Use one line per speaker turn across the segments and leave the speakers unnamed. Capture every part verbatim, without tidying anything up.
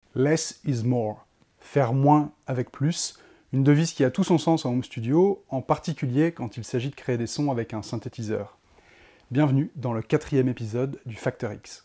Less is more. Faire moins avec plus. Une devise qui a tout son sens en home studio, en particulier quand il s'agit de créer des sons avec un synthétiseur. Bienvenue dans le quatrième épisode du Factor X.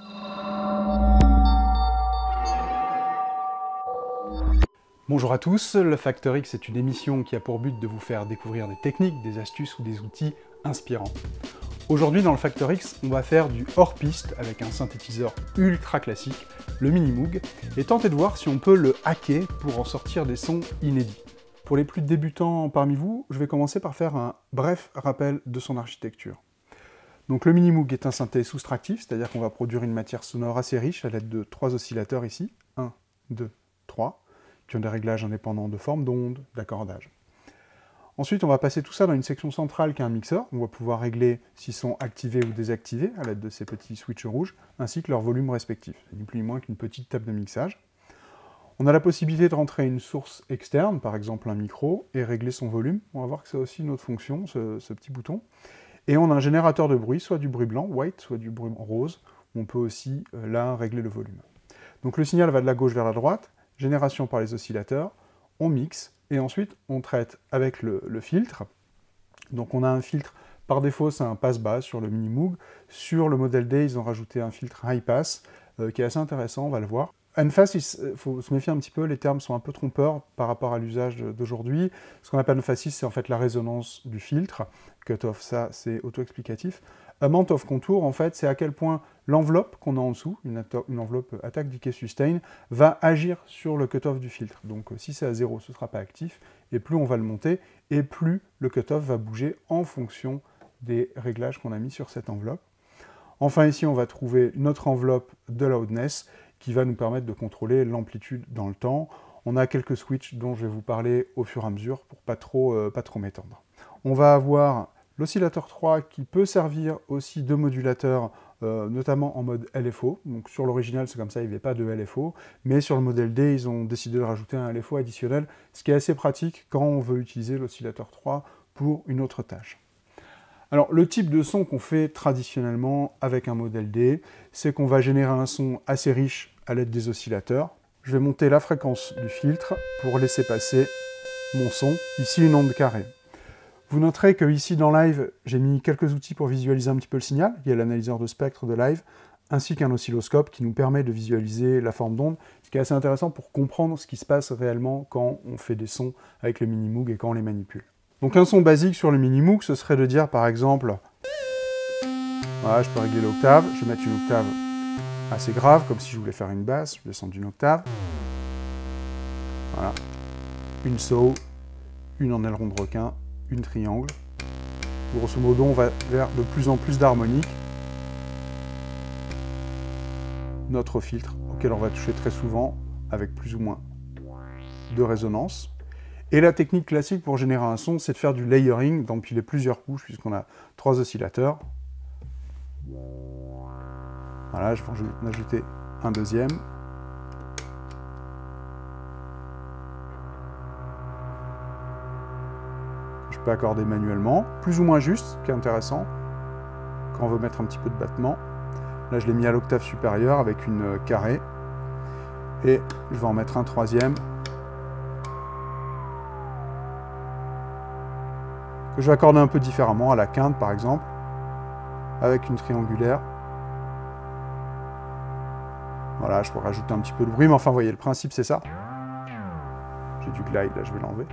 Bonjour à tous, le Factor X est une émission qui a pour but de vous faire découvrir des techniques, des astuces ou des outils inspirants. Aujourd'hui dans le Factor X, on va faire du hors-piste avec un synthétiseur ultra classique, le Minimoog, et tenter de voir si on peut le hacker pour en sortir des sons inédits. Pour les plus débutants parmi vous, je vais commencer par faire un bref rappel de son architecture. Donc le Minimoog est un synthé soustractif, c'est-à-dire qu'on va produire une matière sonore assez riche à l'aide de trois oscillateurs ici, un, deux, trois, qui ont des réglages indépendants de forme d'onde, d'accordage. Ensuite, on va passer tout ça dans une section centrale qui est un mixeur. On va pouvoir régler s'ils sont activés ou désactivés à l'aide de ces petits switches rouges, ainsi que leur volume respectif. C'est ni plus ni moins qu'une petite table de mixage. On a la possibilité de rentrer une source externe, par exemple un micro, et régler son volume. On va voir que c'est aussi une autre fonction, ce, ce petit bouton. Et on a un générateur de bruit, soit du bruit blanc, white, soit du bruit rose. On peut aussi, euh, là, régler le volume. Donc le signal va de la gauche vers la droite, génération par les oscillateurs, on mixe, et ensuite on traite avec le, le filtre. Donc on a un filtre, par défaut c'est un passe-basse sur le Minimoog. Sur le modèle D, ils ont rajouté un filtre high-pass, euh, qui est assez intéressant, on va le voir. Unfast, il faut se méfier un petit peu, les termes sont un peu trompeurs par rapport à l'usage d'aujourd'hui. Ce qu'on appelle Unfast, c'est en fait la résonance du filtre. Cut-off, ça c'est auto-explicatif. Amount of contour, en fait, c'est à quel point l'enveloppe qu'on a en dessous, une, une enveloppe attack, decay, sustain, va agir sur le cut-off du filtre. Donc si c'est à zéro, ce ne sera pas actif, et plus on va le monter, et plus le cut-off va bouger en fonction des réglages qu'on a mis sur cette enveloppe. Enfin ici, on va trouver notre enveloppe de loudness, qui va nous permettre de contrôler l'amplitude dans le temps. On a quelques switches dont je vais vous parler au fur et à mesure, pour pas trop, euh, pas trop m'étendre. On va avoir l'oscillateur trois qui peut servir aussi de modulateur, euh, notamment en mode L F O. Donc sur l'original, c'est comme ça, il n'y avait pas de L F O. Mais sur le modèle D, ils ont décidé de rajouter un L F O additionnel, ce qui est assez pratique quand on veut utiliser l'oscillateur trois pour une autre tâche. Alors le type de son qu'on fait traditionnellement avec un modèle D, c'est qu'on va générer un son assez riche à l'aide des oscillateurs. Je vais monter la fréquence du filtre pour laisser passer mon son. Ici, une onde carrée. Vous noterez que ici dans Live, j'ai mis quelques outils pour visualiser un petit peu le signal. Il y a l'analyseur de spectre de Live, ainsi qu'un oscilloscope qui nous permet de visualiser la forme d'onde, ce qui est assez intéressant pour comprendre ce qui se passe réellement quand on fait des sons avec le Minimoog et quand on les manipule. Donc un son basique sur le Minimoog, ce serait de dire par exemple, voilà, je peux régler l'octave, je vais mettre une octave assez grave, comme si je voulais faire une basse, je descends d'une octave. Voilà. Une saw, une en aileron de requin, une triangle. Grosso modo, on va vers de plus en plus d'harmoniques. Notre filtre, auquel on va toucher très souvent, avec plus ou moins de résonance. Et la technique classique pour générer un son, c'est de faire du layering, d'empiler plusieurs couches, puisqu'on a trois oscillateurs. Voilà, je vais en ajouter un deuxième. Je peux accorder manuellement, plus ou moins juste, ce qui est intéressant, quand on veut mettre un petit peu de battement. Là, je l'ai mis à l'octave supérieure avec une carrée. Et je vais en mettre un troisième. Que je vais accorder un peu différemment, à la quinte par exemple, avec une triangulaire. Voilà, je pourrais rajouter un petit peu de bruit, mais enfin, vous voyez, le principe c'est ça. J'ai du glide, là je vais l'enlever.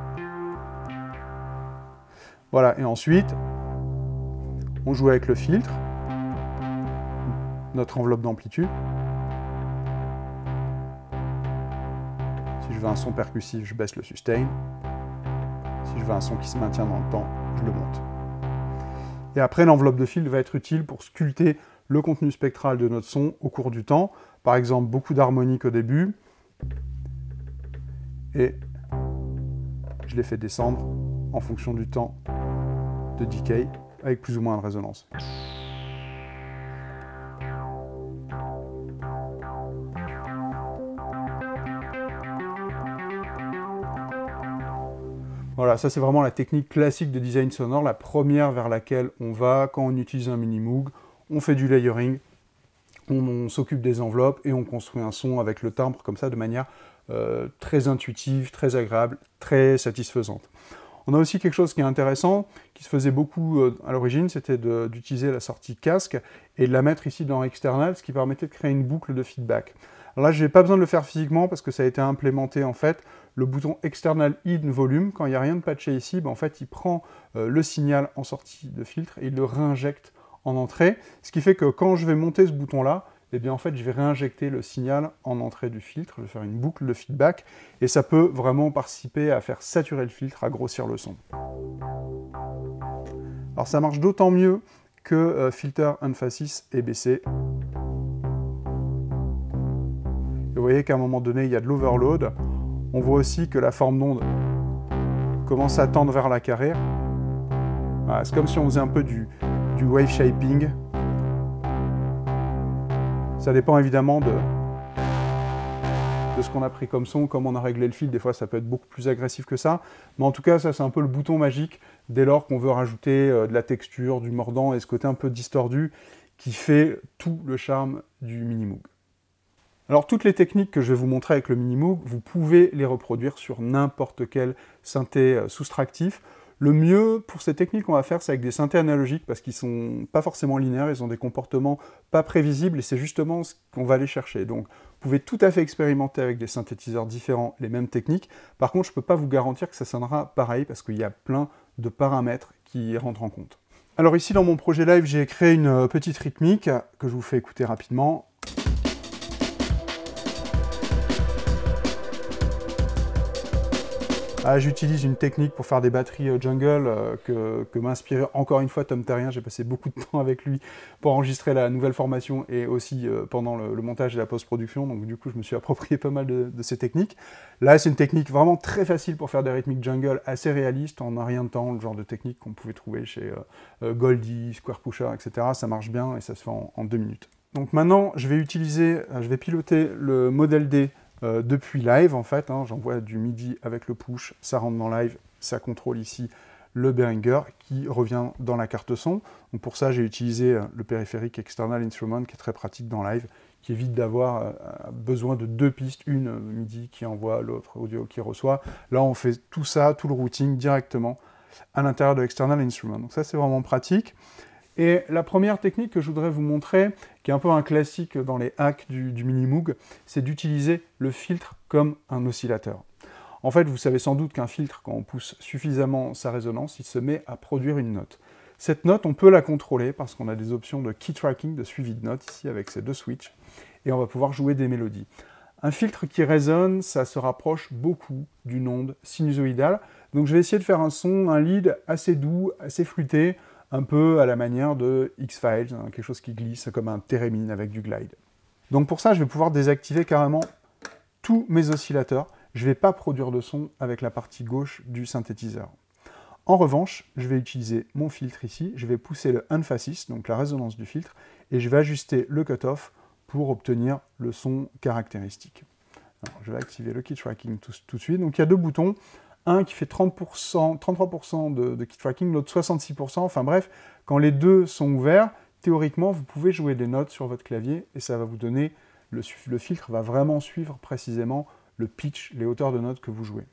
Voilà, et ensuite, on joue avec le filtre, notre enveloppe d'amplitude. Si je veux un son percussif, je baisse le sustain. Si je veux un son qui se maintient dans le temps, je le monte. Et après, l'enveloppe de filtre va être utile pour sculpter le contenu spectral de notre son au cours du temps. Par exemple, beaucoup d'harmoniques au début. Et je les fais descendre en fonction du temps de decay, avec plus ou moins de résonance. Voilà, ça c'est vraiment la technique classique de design sonore, la première vers laquelle on va quand on utilise un Minimoog. On fait du layering, on, on s'occupe des enveloppes et on construit un son avec le timbre comme ça de manière euh, très intuitive, très agréable, très satisfaisante. On a aussi quelque chose qui est intéressant, qui se faisait beaucoup euh, à l'origine, c'était d'utiliser la sortie casque et de la mettre ici dans external, ce qui permettait de créer une boucle de feedback. Alors là, je n'ai pas besoin de le faire physiquement parce que ça a été implémenté en fait. Le bouton external in volume, quand il n'y a rien de patché ici, ben, en fait, il prend euh, le signal en sortie de filtre et il le réinjecte en entrée, ce qui fait que quand je vais monter ce bouton-là, eh bien en fait, je vais réinjecter le signal en entrée du filtre, je vais faire une boucle de feedback, et ça peut vraiment participer à faire saturer le filtre, à grossir le son. Alors ça marche d'autant mieux que euh, Filter Emphasis est baissé. Et vous voyez qu'à un moment donné, il y a de l'overload. On voit aussi que la forme d'onde commence à tendre vers la carrée. Voilà, c'est comme si on faisait un peu du, du wave shaping. Ça dépend évidemment de, de ce qu'on a pris comme son, comme on a réglé le fil. Des fois, ça peut être beaucoup plus agressif que ça. Mais en tout cas, ça, c'est un peu le bouton magique dès lors qu'on veut rajouter euh, de la texture, du mordant et ce côté un peu distordu qui fait tout le charme du Minimoog. Alors, toutes les techniques que je vais vous montrer avec le Minimoog, vous pouvez les reproduire sur n'importe quel synthé euh, soustractif. Le mieux pour ces techniques qu'on va faire, c'est avec des synthés analogiques parce qu'ils sont pas forcément linéaires, ils ont des comportements pas prévisibles et c'est justement ce qu'on va aller chercher. Donc, vous pouvez tout à fait expérimenter avec des synthétiseurs différents les mêmes techniques. Par contre, je ne peux pas vous garantir que ça sonnera pareil parce qu'il y a plein de paramètres qui rentrent en compte. Alors ici, dans mon projet live, j'ai créé une petite rythmique que je vous fais écouter rapidement. Ah, j'utilise une technique pour faire des batteries euh, jungle euh, que, que m'a inspiré encore une fois Tom Terrien. J'ai passé beaucoup de temps avec lui pour enregistrer la nouvelle formation et aussi euh, pendant le, le montage et la post-production. Donc du coup, je me suis approprié pas mal de, de ces techniques. Là, c'est une technique vraiment très facile pour faire des rythmiques jungle assez réalistes en un rien de temps, le genre de technique qu'on pouvait trouver chez euh, Goldie, Square Pusher, et cetera. Ça marche bien et ça se fait en, en deux minutes. Donc maintenant, je vais utiliser, je vais piloter le modèle D Euh, depuis live en fait, hein, j'envoie du MIDI avec le push, ça rentre dans live, ça contrôle ici le Behringer qui revient dans la carte son. Donc pour ça j'ai utilisé euh, le périphérique External Instrument qui est très pratique dans live, qui évite d'avoir euh, besoin de deux pistes, une euh, MIDI qui envoie, l'autre audio qui reçoit. Là on fait tout ça, tout le routing directement à l'intérieur de External Instrument. Donc ça c'est vraiment pratique. Et la première technique que je voudrais vous montrer, qui est un peu un classique dans les hacks du, du Minimoog, c'est d'utiliser le filtre comme un oscillateur. En fait, vous savez sans doute qu'un filtre, quand on pousse suffisamment sa résonance, il se met à produire une note. Cette note, on peut la contrôler parce qu'on a des options de key tracking, de suivi de notes, ici avec ces deux switches, et on va pouvoir jouer des mélodies. Un filtre qui résonne, ça se rapproche beaucoup d'une onde sinusoïdale, donc je vais essayer de faire un son, un lead assez doux, assez flûté, un peu à la manière de X-Files, hein, quelque chose qui glisse comme un thérémine avec du glide. Donc pour ça, je vais pouvoir désactiver carrément tous mes oscillateurs. Je ne vais pas produire de son avec la partie gauche du synthétiseur. En revanche, je vais utiliser mon filtre ici, je vais pousser le emphasis, donc la résonance du filtre, et je vais ajuster le cutoff pour obtenir le son caractéristique. Alors, je vais activer le key tracking tout, tout de suite. Donc il y a deux boutons. Un qui fait trente pour cent, trente-trois pour cent de, de key tracking, l'autre soixante-six pour cent. Enfin bref, quand les deux sont ouverts, théoriquement, vous pouvez jouer des notes sur votre clavier et ça va vous donner, le, le filtre va vraiment suivre précisément le pitch, les hauteurs de notes que vous jouez.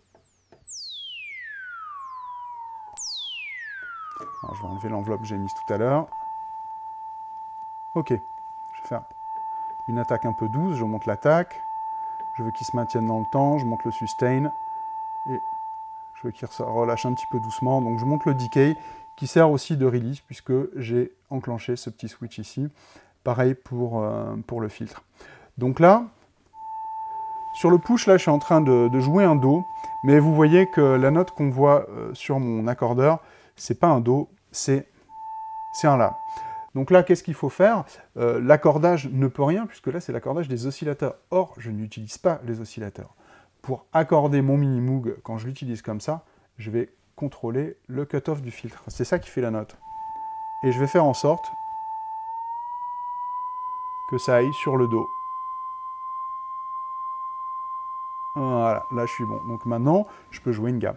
Alors, je vais enlever l'enveloppe que j'ai mise tout à l'heure. Ok, je vais faire une attaque un peu douce, je monte l'attaque. Je veux qu'il se maintienne dans le temps, je monte le sustain. Et je veux qu'il relâche un petit peu doucement, donc je monte le decay, qui sert aussi de release, puisque j'ai enclenché ce petit switch ici. Pareil pour, euh, pour le filtre. Donc là, sur le push, là, je suis en train de, de jouer un Do, mais vous voyez que la note qu'on voit euh, sur mon accordeur, c'est pas un Do, c'est un La. Donc là, qu'est-ce qu'il faut faire? euh, L'accordage ne peut rien, puisque là, c'est l'accordage des oscillateurs. Or, je n'utilise pas les oscillateurs. Pour accorder mon Minimoog, quand je l'utilise comme ça, je vais contrôler le cutoff du filtre. C'est ça qui fait la note. Et je vais faire en sorte que ça aille sur le Do. Voilà, là je suis bon. Donc maintenant, je peux jouer une gamme.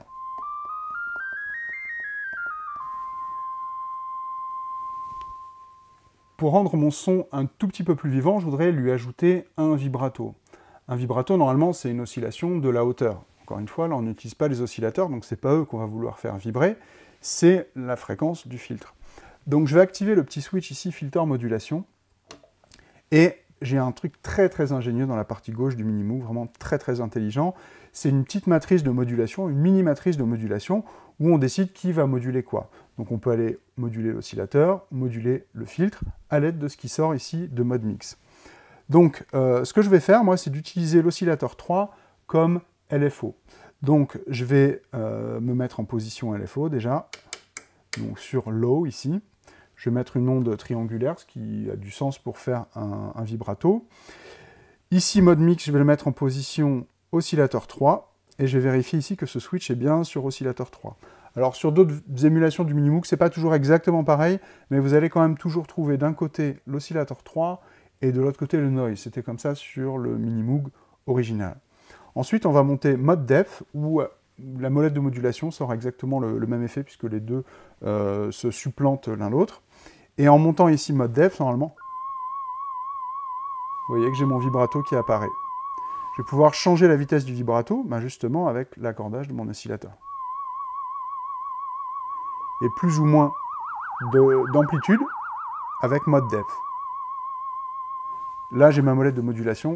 Pour rendre mon son un tout petit peu plus vivant, je voudrais lui ajouter un vibrato. Un vibrato, normalement, c'est une oscillation de la hauteur. Encore une fois, là, on n'utilise pas les oscillateurs, donc c'est pas eux qu'on va vouloir faire vibrer, c'est la fréquence du filtre. Donc je vais activer le petit switch ici, filter modulation, et j'ai un truc très très ingénieux dans la partie gauche du Minimoog, vraiment très très intelligent. C'est une petite matrice de modulation, une mini matrice de modulation, où on décide qui va moduler quoi. Donc on peut aller moduler l'oscillateur, moduler le filtre, à l'aide de ce qui sort ici de mode mix. Donc euh, ce que je vais faire, moi, c'est d'utiliser l'oscillateur trois comme L F O. Donc je vais euh, me mettre en position L F O déjà, donc sur low ici. Je vais mettre une onde triangulaire, ce qui a du sens pour faire un, un vibrato. Ici, mode mix, je vais le mettre en position oscillateur trois, et je vais vérifier ici que ce switch est bien sur oscillateur trois. Alors sur d'autres émulations du Minimoog, c'est pas toujours exactement pareil, mais vous allez quand même toujours trouver d'un côté l'oscillateur trois, et de l'autre côté le noise. C'était comme ça sur le Minimoog original. Ensuite, on va monter mode depth, où la molette de modulation sera exactement le, le même effet, puisque les deux euh, se supplantent l'un l'autre. Et en montant ici mode depth, normalement, vous voyez que j'ai mon vibrato qui apparaît. Je vais pouvoir changer la vitesse du vibrato, ben justement avec l'accordage de mon oscillateur. Et plus ou moins d'amplitude avec mode depth. Là, j'ai ma molette de modulation.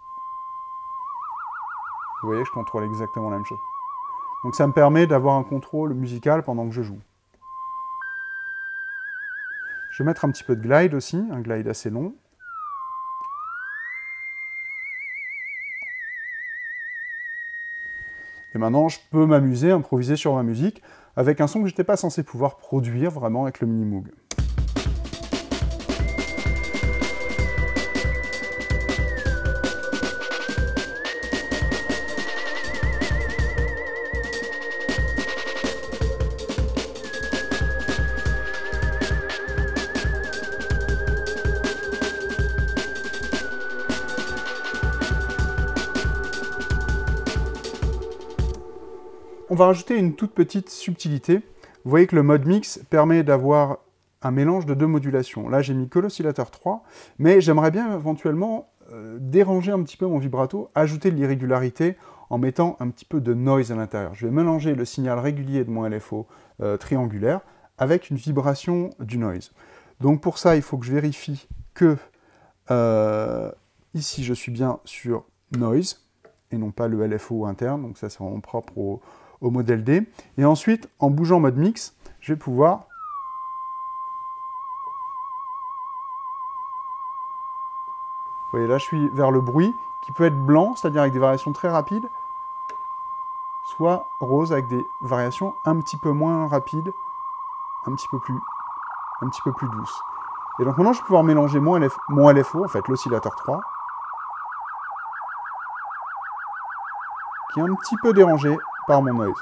Vous voyez, je contrôle exactement la même chose. Donc ça me permet d'avoir un contrôle musical pendant que je joue. Je vais mettre un petit peu de glide aussi, un glide assez long. Et maintenant, je peux m'amuser, improviser sur ma musique, avec un son que je n'étais pas censé pouvoir produire vraiment avec le Minimoog. On va rajouter une toute petite subtilité. Vous voyez que le mode mix permet d'avoir un mélange de deux modulations. Là, j'ai mis que l'oscillateur trois, mais j'aimerais bien éventuellement euh, déranger un petit peu mon vibrato, ajouter de l'irrégularité en mettant un petit peu de noise à l'intérieur. Je vais mélanger le signal régulier de mon L F O euh, triangulaire avec une vibration du noise. Donc pour ça, il faut que je vérifie que euh, ici, je suis bien sur noise, et non pas le L F O interne, donc ça c'est vraiment propre au au modèle D. Et ensuite, en bougeant mode mix, je vais pouvoir vous voyez, là, je suis vers le bruit, qui peut être blanc, c'est-à-dire avec des variations très rapides, soit rose, avec des variations un petit peu moins rapides, un petit peu plus, un petit peu plus douces. Et donc maintenant, je vais pouvoir mélanger mon, L F, mon L F O, en fait, l'oscillateur trois, qui est un petit peu dérangé par mon noise.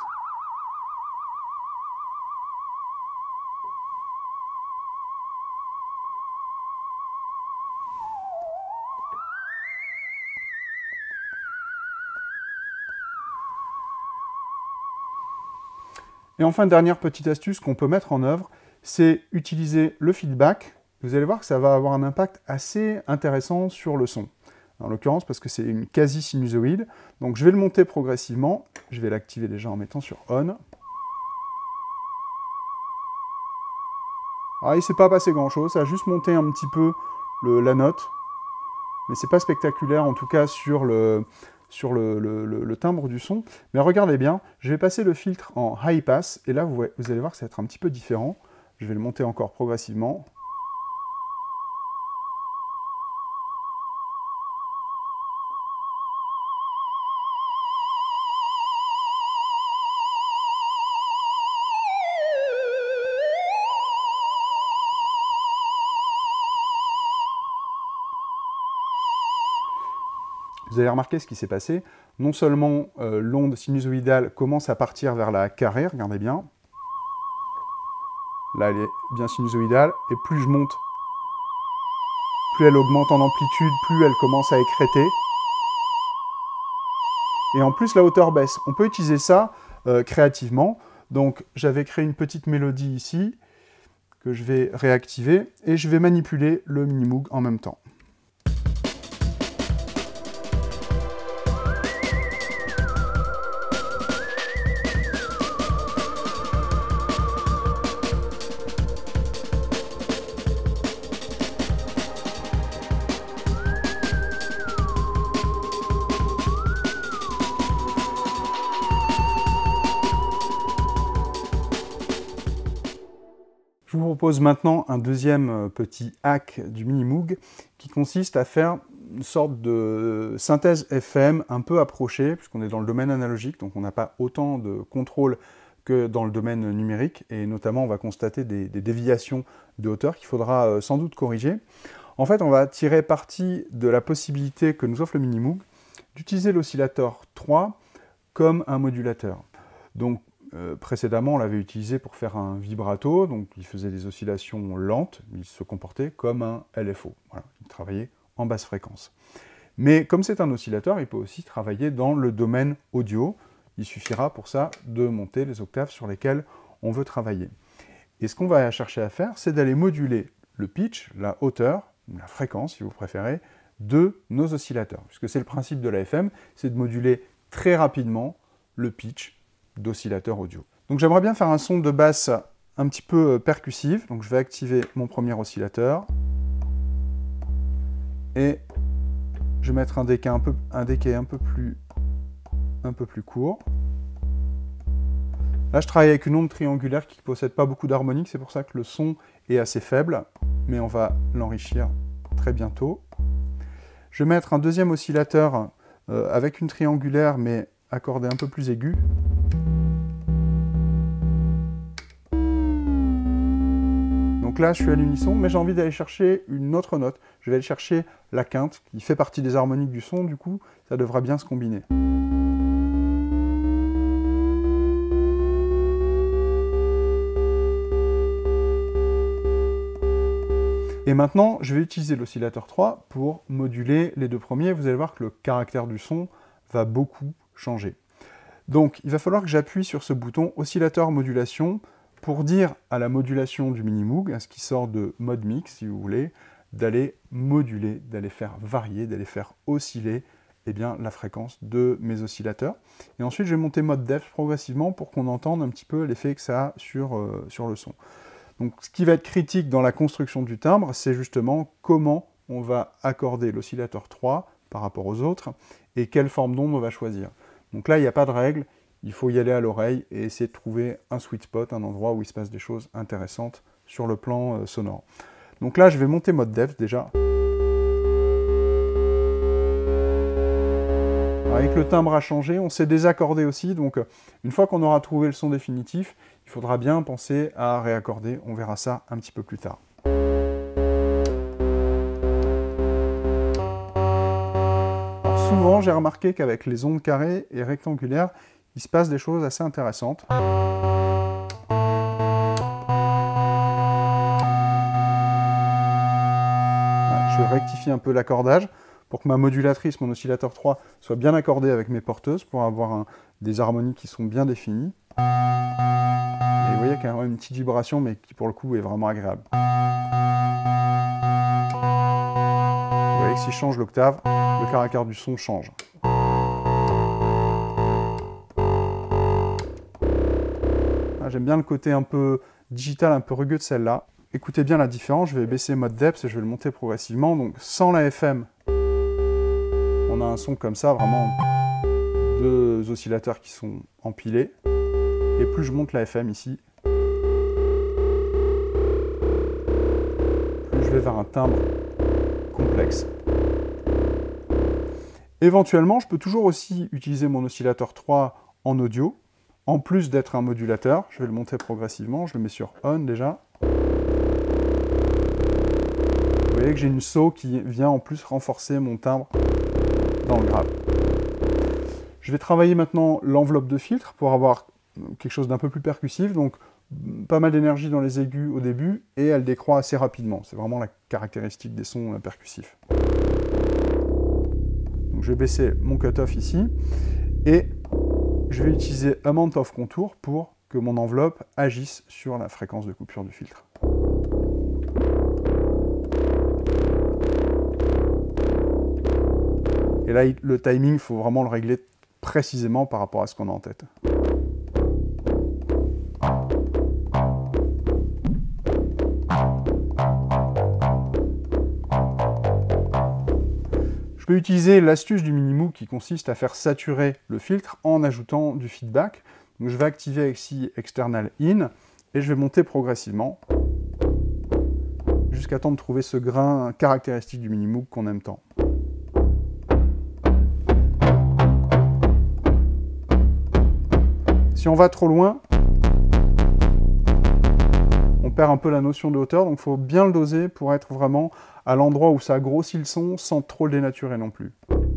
Et enfin, dernière petite astuce qu'on peut mettre en œuvre, c'est utiliser le feedback. Vous allez voir que ça va avoir un impact assez intéressant sur le son. En l'occurrence, parce que c'est une quasi-sinusoïde. Donc je vais le monter progressivement. Je vais l'activer déjà en mettant sur On. Alors il ne s'est pas passé grand-chose, ça a juste monté un petit peu le, la note. Mais c'est pas spectaculaire, en tout cas sur le, sur le, le, le, le timbre du son. Mais regardez bien, je vais passer le filtre en high pass. Et là, vous, vous allez voir que ça va être un petit peu différent. Je vais le monter encore progressivement. Vous avez remarqué ce qui s'est passé. Non seulement euh, l'onde sinusoïdale commence à partir vers la carrée, regardez bien. Là, elle est bien sinusoïdale. Et plus je monte, plus elle augmente en amplitude, plus elle commence à écréter. Et en plus, la hauteur baisse. On peut utiliser ça euh, créativement. Donc, j'avais créé une petite mélodie ici, que je vais réactiver et je vais manipuler le Minimoog en même temps. Je vous propose maintenant un deuxième petit hack du Minimoog qui consiste à faire une sorte de synthèse F M un peu approchée, puisqu'on est dans le domaine analogique, donc on n'a pas autant de contrôle que dans le domaine numérique, et notamment on va constater des, des déviations de hauteur qu'il faudra sans doute corriger. En fait, on va tirer parti de la possibilité que nous offre le Minimoog d'utiliser l'oscillateur trois comme un modulateur. Donc, Euh, précédemment, on l'avait utilisé pour faire un vibrato, donc il faisait des oscillations lentes, il se comportait comme un L F O. Voilà, il travaillait en basse fréquence. Mais comme c'est un oscillateur, il peut aussi travailler dans le domaine audio. Il suffira pour ça de monter les octaves sur lesquelles on veut travailler. Et ce qu'on va chercher à faire, c'est d'aller moduler le pitch, la hauteur, la fréquence si vous préférez, de nos oscillateurs. Puisque c'est le principe de la F M, c'est de moduler très rapidement le pitch d'oscillateur audio. Donc j'aimerais bien faire un son de basse un petit peu percussif, donc je vais activer mon premier oscillateur, et je vais mettre un decay un peu, un decay un peu plus, un peu plus court. Là je travaille avec une onde triangulaire qui ne possède pas beaucoup d'harmonique, c'est pour ça que le son est assez faible, mais on va l'enrichir très bientôt. Je vais mettre un deuxième oscillateur euh, avec une triangulaire, mais accordé un peu plus aigu. Donc là, je suis à l'unisson, mais j'ai envie d'aller chercher une autre note. Je vais aller chercher la quinte, qui fait partie des harmoniques du son, du coup, ça devrait bien se combiner. Et maintenant, je vais utiliser l'oscillateur trois pour moduler les deux premiers. Vous allez voir que le caractère du son va beaucoup changer. Donc, il va falloir que j'appuie sur ce bouton oscillateur modulation pour dire à la modulation du Minimoog, à ce qui sort de mode mix, si vous voulez, d'aller moduler, d'aller faire varier, d'aller faire osciller eh bien, la fréquence de mes oscillateurs. Et ensuite, je vais monter mode depth progressivement pour qu'on entende un petit peu l'effet que ça a sur, euh, sur le son. Donc, ce qui va être critique dans la construction du timbre, c'est justement comment on va accorder l'oscillateur trois par rapport aux autres et quelle forme d'onde on va choisir. Donc là, il n'y a pas de règle. Il faut y aller à l'oreille et essayer de trouver un sweet spot, un endroit où il se passe des choses intéressantes sur le plan euh, sonore. Donc là, je vais monter mode depth déjà. Avec le timbre à changer, on s'est désaccordé aussi, donc une fois qu'on aura trouvé le son définitif, il faudra bien penser à réaccorder, on verra ça un petit peu plus tard. Alors souvent, j'ai remarqué qu'avec les ondes carrées et rectangulaires, il se passe des choses assez intéressantes. Je vais rectifier un peu l'accordage pour que ma modulatrice, mon oscillateur trois, soit bien accordé avec mes porteuses, pour avoir un, des harmonies qui sont bien définies. Et vous voyez qu'il y a une petite vibration, mais qui pour le coup est vraiment agréable. Vous voyez que si je change l'octave, le caractère du son change. J'aime bien le côté un peu digital, un peu rugueux de celle-là. Écoutez bien la différence, je vais baisser mode depth et je vais le monter progressivement. Donc sans la F M, on a un son comme ça, vraiment deux oscillateurs qui sont empilés. Et plus je monte la F M ici, plus je vais vers un timbre complexe. Éventuellement, je peux toujours aussi utiliser mon oscillateur trois en audio. En plus d'être un modulateur, je vais le monter progressivement, je le mets sur On déjà. Vous voyez que j'ai une saut qui vient en plus renforcer mon timbre dans le grave. Je vais travailler maintenant l'enveloppe de filtre pour avoir quelque chose d'un peu plus percussif, donc pas mal d'énergie dans les aigus au début, et elle décroît assez rapidement. C'est vraiment la caractéristique des sons percussifs. Donc je vais baisser mon cutoff ici, et je vais utiliser Amount of Contour pour que mon enveloppe agisse sur la fréquence de coupure du filtre. Et là, le timing, il faut vraiment le régler précisément par rapport à ce qu'on a en tête. Je peux utiliser l'astuce du Minimoog qui consiste à faire saturer le filtre en ajoutant du feedback. Donc je vais activer ici External In et je vais monter progressivement jusqu'à temps de trouver ce grain caractéristique du Minimoog qu'on aime tant. Si on va trop loin, on perd un peu la notion de hauteur, donc il faut bien le doser pour être vraiment à l'endroit où ça grossit le son sans trop le dénaturer non plus.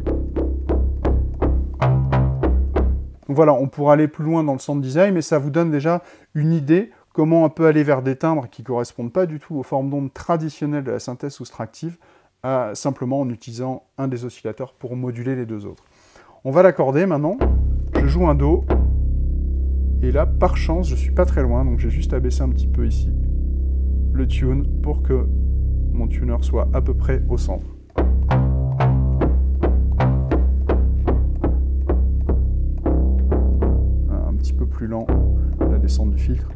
Donc voilà, on pourra aller plus loin dans le sound design, mais ça vous donne déjà une idée comment on peut aller vers des timbres qui ne correspondent pas du tout aux formes d'ondes traditionnelles de la synthèse soustractive, euh, simplement en utilisant un des oscillateurs pour moduler les deux autres. On va l'accorder maintenant, je joue un Do, et là, par chance, je ne suis pas très loin, donc j'ai juste à baisser un petit peu ici le tune pour que mon tuner soit à peu près au centre. Un petit peu plus lent, la descente du filtre.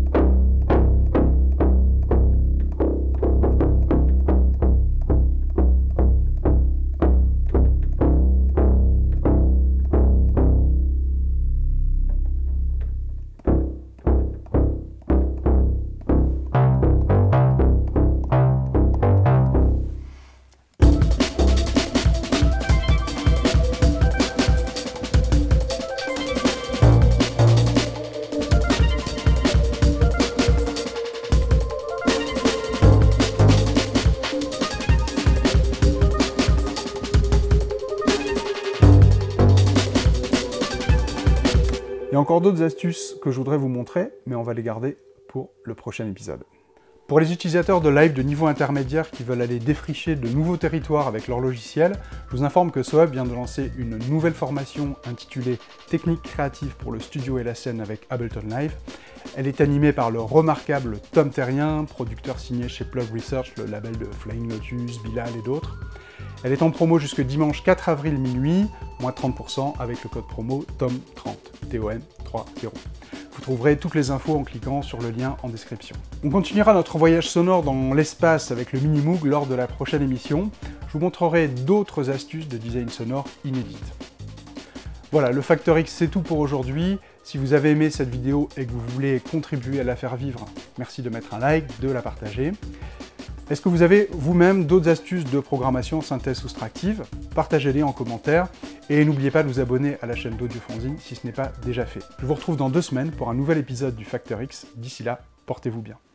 Il y a encore d'autres astuces que je voudrais vous montrer, mais on va les garder pour le prochain épisode. Pour les utilisateurs de live de niveau intermédiaire qui veulent aller défricher de nouveaux territoires avec leur logiciel, je vous informe que SOHUB vient de lancer une nouvelle formation intitulée « Techniques créatives pour le studio et la scène avec Ableton Live ». Elle est animée par le remarquable Tom Terrien, producteur signé chez Plug Research, le label de Flying Lotus, Bilal et d'autres. Elle est en promo jusque dimanche quatre avril minuit, moins trente pour cent avec le code promo T O M trente, T O M trente. Vous trouverez toutes les infos en cliquant sur le lien en description. On continuera notre voyage sonore dans l'espace avec le Minimoog lors de la prochaine émission. Je vous montrerai d'autres astuces de design sonore inédites. Voilà, le Factor X, c'est tout pour aujourd'hui. Si vous avez aimé cette vidéo et que vous voulez contribuer à la faire vivre, merci de mettre un like, de la partager. Est-ce que vous avez vous-même d'autres astuces de programmation synthèse soustractive? Partagez-les en commentaire et n'oubliez pas de vous abonner à la chaîne d'Audiophonzine si ce n'est pas déjà fait. Je vous retrouve dans deux semaines pour un nouvel épisode du Factor X. D'ici là, portez-vous bien.